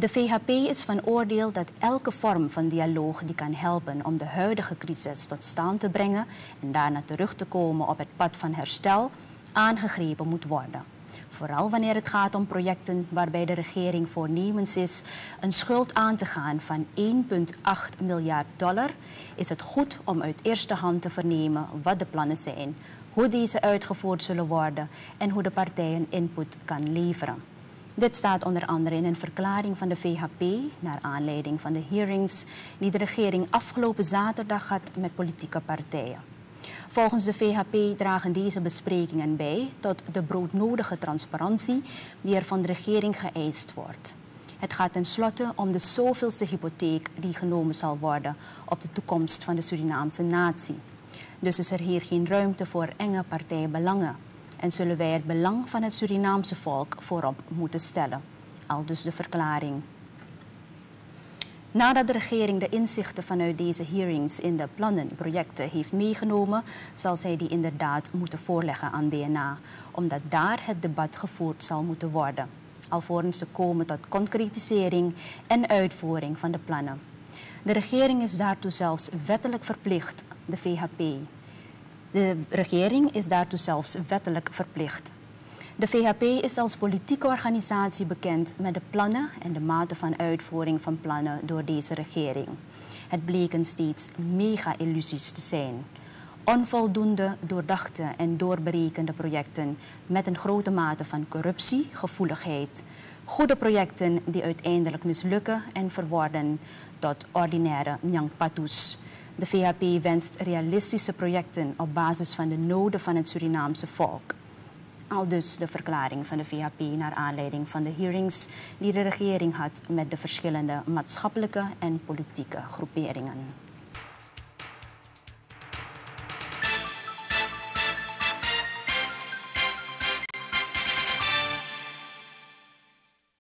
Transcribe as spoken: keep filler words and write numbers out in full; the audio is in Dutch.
De V H P is van oordeel dat elke vorm van dialoog die kan helpen om de huidige crisis tot stand te brengen en daarna terug te komen op het pad van herstel, aangegrepen moet worden. Vooral wanneer het gaat om projecten waarbij de regering voornemens is een schuld aan te gaan van één komma acht miljard dollar, is het goed om uit eerste hand te vernemen wat de plannen zijn, hoe deze uitgevoerd zullen worden en hoe de partijen input kan leveren. Dit staat onder andere in een verklaring van de V H P naar aanleiding van de hearings die de regering afgelopen zaterdag had met politieke partijen. Volgens de V H P dragen deze besprekingen bij tot de broodnodige transparantie die er van de regering geëist wordt. Het gaat tenslotte om de zoveelste hypotheek die genomen zal worden op de toekomst van de Surinaamse natie. Dus is er hier geen ruimte voor enge partijbelangen en zullen wij het belang van het Surinaamse volk voorop moeten stellen. Aldus de verklaring. Nadat de regering de inzichten vanuit deze hearings in de plannen en projecten heeft meegenomen, zal zij die inderdaad moeten voorleggen aan D N A, omdat daar het debat gevoerd zal moeten worden, alvorens te komen tot concretisering en uitvoering van de plannen. De regering is daartoe zelfs wettelijk verplicht, de V H P. De regering is daartoe zelfs wettelijk verplicht. De V H P is als politieke organisatie bekend met de plannen en de mate van uitvoering van plannen door deze regering. Het bleken steeds mega-illusies te zijn. Onvoldoende doordachte en doorberekende projecten met een grote mate van corruptie, gevoeligheid. Goede projecten die uiteindelijk mislukken en verworden tot ordinaire njangpatus. De V H P wenst realistische projecten op basis van de noden van het Surinaamse volk. Aldus de verklaring van de V H P naar aanleiding van de hearings die de regering had met de verschillende maatschappelijke en politieke groeperingen.